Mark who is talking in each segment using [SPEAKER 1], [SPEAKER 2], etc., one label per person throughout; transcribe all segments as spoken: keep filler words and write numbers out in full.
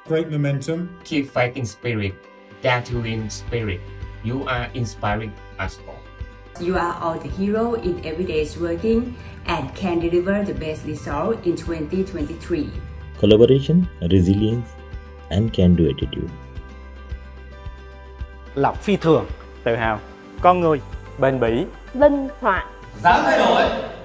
[SPEAKER 1] Great momentum.
[SPEAKER 2] Keep fighting spirit. Dare to win spirit. You are inspiring us all.
[SPEAKER 3] You are all the hero in everyday's working and can deliver the best result in twenty twenty-three.
[SPEAKER 4] Collaboration, resilience, and can-do attitude.
[SPEAKER 5] Lòng phi thường, tự hào, con người, bền bỉ,
[SPEAKER 6] linh hoạt,
[SPEAKER 7] dám thay đổi.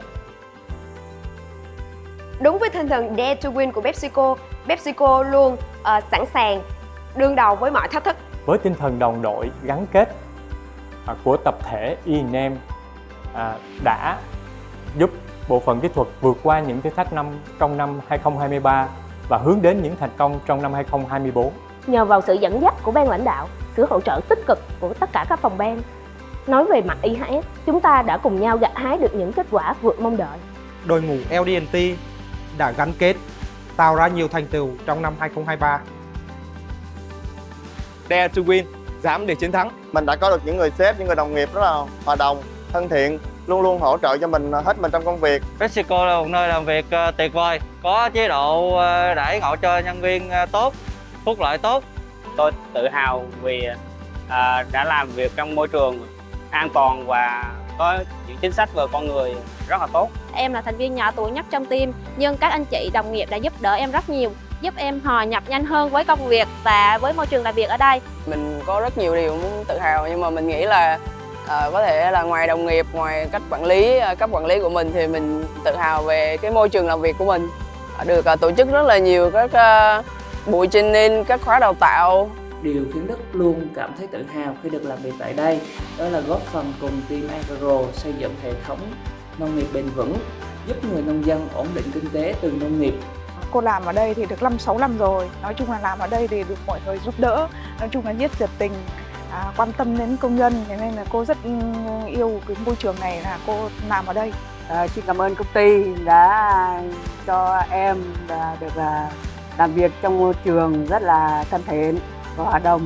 [SPEAKER 6] Đúng với tinh thần Dare to Win của PepsiCo, PepsiCo luôn uh, sẵn sàng đương đầu với mọi thách thức.
[SPEAKER 5] Với tinh thần đồng đội gắn kết uh, của tập thể e and em uh, đã giúp bộ phận kỹ thuật vượt qua những thử thách năm trong năm hai không hai ba và hướng đến những thành công trong năm hai không hai tư.
[SPEAKER 6] Nhờ vào sự dẫn dắt của ban lãnh đạo, sự hỗ trợ tích cực của tất cả các phòng ban, nói về mặt i hát ét, chúng ta đã cùng nhau gặt hái được những kết quả vượt mong đợi.
[SPEAKER 8] Đội ngũ lờ đê and tê đã gắn kết, tạo ra nhiều thành tựu trong năm hai không hai ba.
[SPEAKER 9] Dare to win, dám để chiến thắng. Mình đã có được những người sếp, những người đồng nghiệp rất là hòa đồng, thân thiện, luôn luôn hỗ trợ cho mình hết mình trong công việc.
[SPEAKER 10] PepsiCo là một nơi làm việc tuyệt vời, có chế độ đãi ngộ cho nhân viên tốt, phúc lợi tốt.
[SPEAKER 11] Tôi tự hào vì à, đã làm việc trong môi trường an toàn và có những chính sách về con người rất là tốt.
[SPEAKER 12] Em là thành viên nhỏ tuổi nhất trong team, nhưng các anh chị đồng nghiệp đã giúp đỡ em rất nhiều, giúp em hòa nhập nhanh hơn với công việc và với môi trường làm việc ở đây.
[SPEAKER 13] Mình có rất nhiều điều muốn tự hào, nhưng mà mình nghĩ là à, có thể là ngoài đồng nghiệp, ngoài cách quản lý, cấp quản lý của mình thì mình tự hào về cái môi trường làm việc của mình. Được à, tổ chức rất là nhiều các à, buổi training, các khóa đào tạo.
[SPEAKER 14] Điều khiến Đức luôn cảm thấy tự hào khi được làm việc tại đây đó là góp phần cùng team Agro xây dựng hệ thống nông nghiệp bền vững, giúp người nông dân ổn định kinh tế từ nông nghiệp.
[SPEAKER 15] Cô làm ở đây thì được năm sáu năm rồi, nói chung là làm ở đây thì được mọi người giúp đỡ, nói chung là nhiệt tình, à, quan tâm đến công nhân, thế nên là cô rất yêu cái môi trường này là cô làm ở đây.
[SPEAKER 16] À, xin cảm ơn công ty đã cho em và được à, làm việc trong môi trường rất là thân thiện và hòa đồng.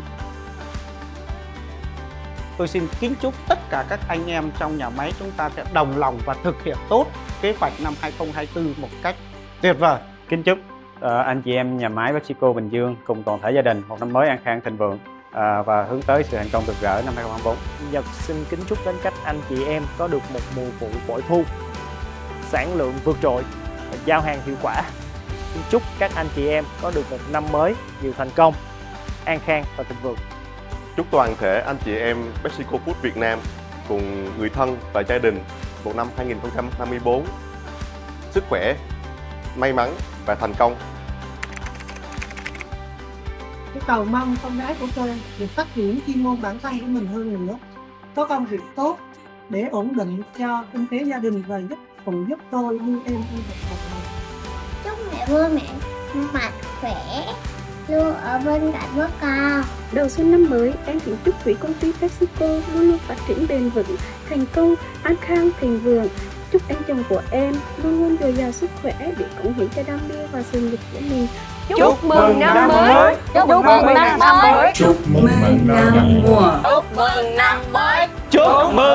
[SPEAKER 8] Tôi xin kính chúc tất cả các anh em trong nhà máy chúng ta sẽ đồng lòng và thực hiện tốt kế hoạch năm hai không hai tư một cách tuyệt vời.
[SPEAKER 5] Kính chúc uh, anh chị em nhà máy PepsiCo Bình Dương cùng toàn thể gia đình một năm mới an khang thịnh vượng uh, và hướng tới sự thành công rực rỡ năm hai không hai tư.
[SPEAKER 17] Nhật xin kính chúc đến các anh chị em có được một mùa vụ bội thu, sản lượng vượt trội, giao hàng hiệu quả. Xin chúc các anh chị em có được một năm mới nhiều thành công, an khang và thịnh vượng.
[SPEAKER 18] Chúc toàn thể anh chị em PepsiCo Food Việt Nam cùng người thân và gia đình một năm hai không hai tư sức khỏe, may mắn và thành công.
[SPEAKER 19] Tôi cầu mong con gái của tôi được phát triển chuyên môn bản thân của mình hơn nữa, có công việc tốt để ổn định cho kinh tế gia đình và giúp cùng giúp tôi nuôi em trong cuộc đời.
[SPEAKER 20] Chúc mẹ vui mẹ mạnh khỏe, luôn ở bên cạnh bố con.
[SPEAKER 21] Đầu xuân năm mới, em kính chúc quý công ty PepsiCo luôn luôn phát triển bền vững, thành công, an khang, thịnh vượng. Chúc anh chồng của em luôn luôn dồi dào sức khỏe để cống hiến cho đam mê và sự nghiệp của mình.
[SPEAKER 6] Chúc, chúc mừng năm mới, chúc mừng năm mới,
[SPEAKER 1] chúc mừng năm mùa,
[SPEAKER 6] chúc mừng năm mới,
[SPEAKER 10] chúc mừng